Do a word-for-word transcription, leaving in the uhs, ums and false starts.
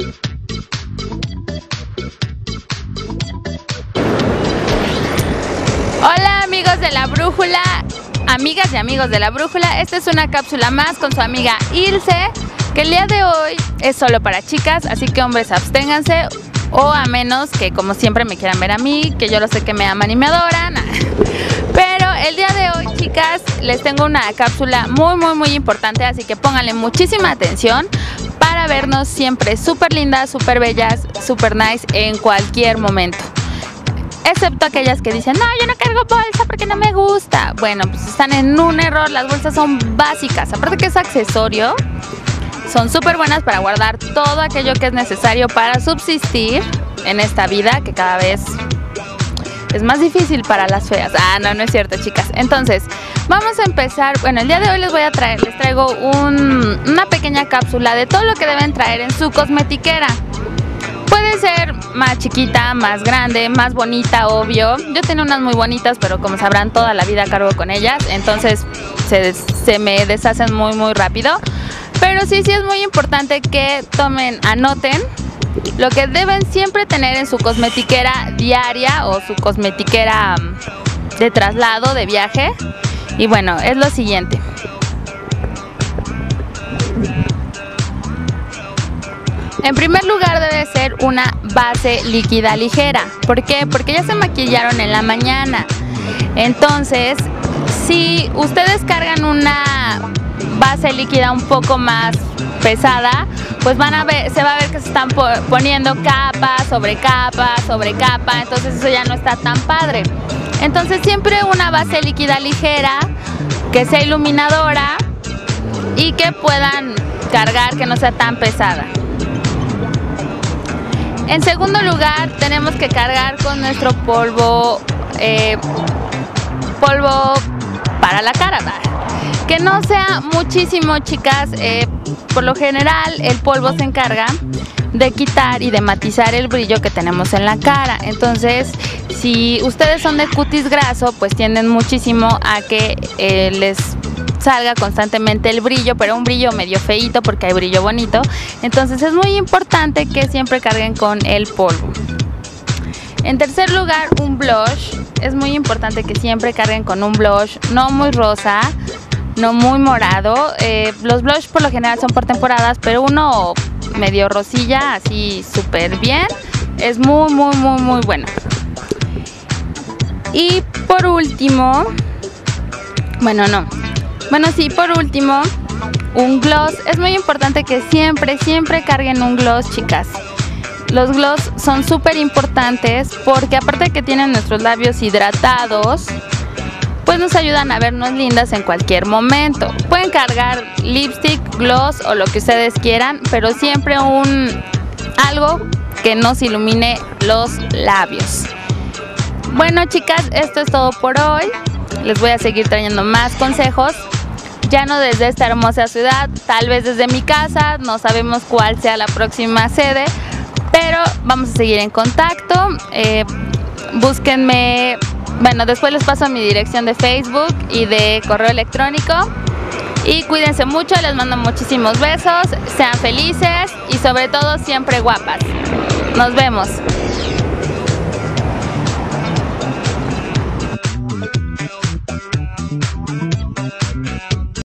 Hola amigos de la brújula, amigas y amigos de la brújula, esta es una cápsula más con su amiga Ilse, que el día de hoy es solo para chicas, así que hombres absténganse, o a menos que como siempre me quieran ver a mí, que yo lo sé que me aman y me adoran. Pero el día de hoy, chicas, les tengo una cápsula muy muy muy importante, así que pónganle muchísima atención para vernos siempre súper lindas, súper bellas, súper nice en cualquier momento. Excepto aquellas que dicen, no, yo no cargo bolsa porque no me gusta. Bueno, pues están en un error, las bolsas son básicas. Aparte que es accesorio, son súper buenas para guardar todo aquello que es necesario para subsistir en esta vida que cada vez es más difícil para las feas. Ah, no, no es cierto, chicas. Entonces, vamos a empezar. Bueno, el día de hoy les voy a traer, les traigo un, una pequeña cápsula de todo lo que deben traer en su cosmetiquera. Puede ser más chiquita, más grande, más bonita, obvio. Yo tengo unas muy bonitas, pero como sabrán, toda la vida cargo con ellas, entonces se, se me deshacen muy muy rápido. Pero sí, sí es muy importante que tomen, anoten lo que deben siempre tener en su cosmetiquera diaria o su cosmetiquera de traslado, de viaje. Y bueno, es lo siguiente. En primer lugar debe ser una base líquida ligera. ¿Por qué? Porque ya se maquillaron en la mañana. Entonces, si ustedes cargan una base líquida un poco más pesada, pues van a ver, se va a ver que se están poniendo capa sobre capa sobre capa. Entonces eso ya no está tan padre. Entonces siempre una base líquida ligera, que sea iluminadora y que puedan cargar, que no sea tan pesada. En segundo lugar, tenemos que cargar con nuestro polvo, eh, polvo para la cara, que no sea muchísimo, chicas. Eh, por lo general, el polvo se encarga de quitar y de matizar el brillo que tenemos en la cara. Entonces, si ustedes son de cutis graso, pues tienden muchísimo a que eh, les salga constantemente el brillo, pero un brillo medio feíto porque hay brillo bonito. Entonces es muy importante que siempre carguen con el polvo. En tercer lugar, un blush. Es muy importante que siempre carguen con un blush no muy rosa, no muy morado. Eh, los blush por lo general son por temporadas, pero uno medio rosilla, así súper bien, es muy muy muy muy bueno. Y por último, bueno no Bueno, sí, por último, un gloss. Es muy importante que siempre, siempre carguen un gloss, chicas. Los gloss son súper importantes porque aparte de que tienen nuestros labios hidratados, pues nos ayudan a vernos lindas en cualquier momento. Pueden cargar lipstick, gloss o lo que ustedes quieran, pero siempre un algo que nos ilumine los labios. Bueno, chicas, esto es todo por hoy. Les voy a seguir trayendo más consejos, ya no desde esta hermosa ciudad, tal vez desde mi casa, no sabemos cuál sea la próxima sede, pero vamos a seguir en contacto. Eh, búsquenme, bueno, después les paso mi dirección de Facebook y de correo electrónico. Y cuídense mucho, les mando muchísimos besos, sean felices y sobre todo siempre guapas. Nos vemos.